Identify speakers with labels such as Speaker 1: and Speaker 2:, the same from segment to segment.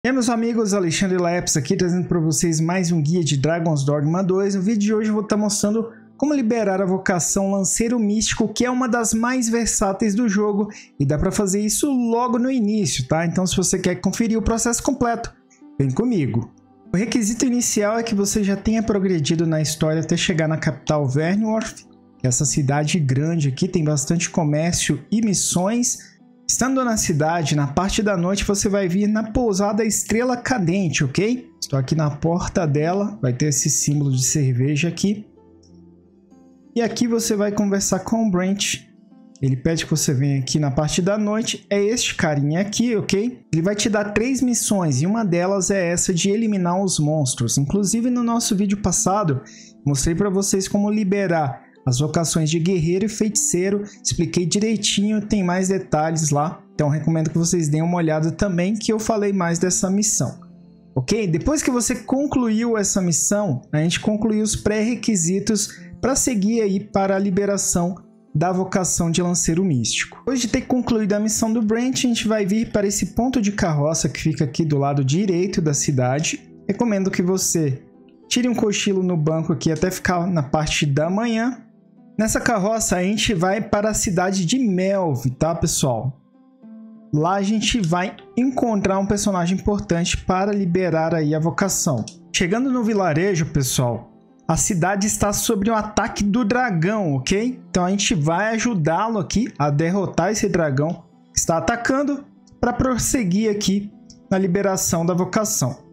Speaker 1: E aí, meus amigos, Alexandre Lepes aqui trazendo para vocês mais um guia de Dragon's Dogma 2. No vídeo de hoje eu vou estar mostrando como liberar a vocação Lanceiro Místico, que é uma das mais versáteis do jogo e dá para fazer isso logo no início, tá? Então se você quer conferir o processo completo, vem comigo. O requisito inicial é que você já tenha progredido na história até chegar na capital Vernworth, que é essa cidade grande aqui, tem bastante comércio e missões. Estando na cidade, na parte da noite, você vai vir na pousada Estrela Cadente, ok? Estou aqui na porta dela, vai ter esse símbolo de cerveja aqui. E aqui você vai conversar com o Brent. Ele pede que você venha aqui na parte da noite. É este carinha aqui, ok? Ele vai te dar 3 missões e uma delas é essa de eliminar os monstros. Inclusive no nosso vídeo passado, mostrei para vocês como liberar as vocações de guerreiro e feiticeiro, expliquei direitinho, tem mais detalhes lá, então recomendo que vocês deem uma olhada também, que eu falei mais dessa missão, ok? Depois que você concluiu essa missão, a gente concluiu os pré-requisitos para seguir aí para a liberação da vocação de Lanceiro Místico. Depois de ter concluído a missão do Brent, a gente vai vir para esse ponto de carroça que fica aqui do lado direito da cidade. Recomendo que você tire um cochilo no banco aqui até ficar na parte da manhã. Nessa carroça a gente vai para a cidade de Melve, tá, pessoal? Lá a gente vai encontrar um personagem importante para liberar aí a vocação. Chegando no vilarejo, pessoal, a cidade está sob o ataque do dragão, ok? Então a gente vai ajudá-lo aqui a derrotar esse dragão que está atacando para prosseguir aqui na liberação da vocação.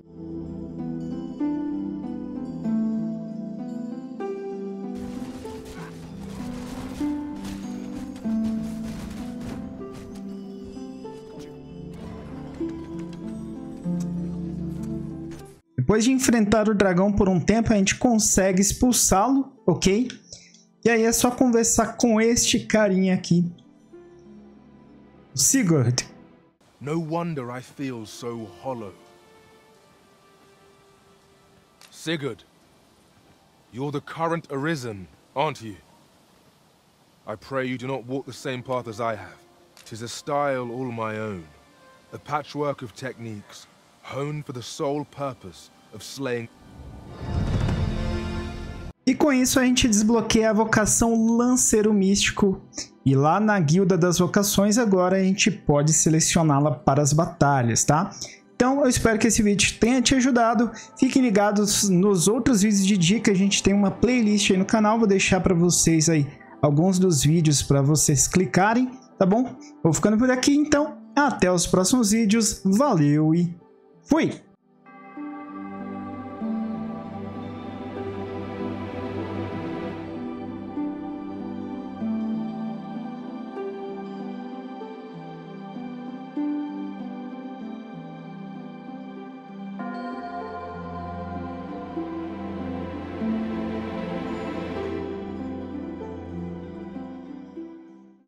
Speaker 1: Depois de enfrentar o dragão por um tempo, a gente consegue expulsá-lo, ok? E aí é só conversar com este carinha aqui. Sigurd.
Speaker 2: No wonder I feel so hollow. Sigurd, you're the current Arisen, aren't you? I pray you do not walk the same path as I have. 'Tis a style all my own, a patchwork of techniques, honed for the sole purpose of slaying.
Speaker 1: E com isso a gente desbloqueia a vocação Lanceiro Místico. E lá na Guilda das Vocações agora a gente pode selecioná-la para as batalhas, tá? Então eu espero que esse vídeo tenha te ajudado. Fiquem ligados nos outros vídeos de dica. A gente tem uma playlist aí no canal. Vou deixar para vocês aí alguns dos vídeos para vocês clicarem, tá bom? Vou ficando por aqui então. Até os próximos vídeos. Valeu e fui!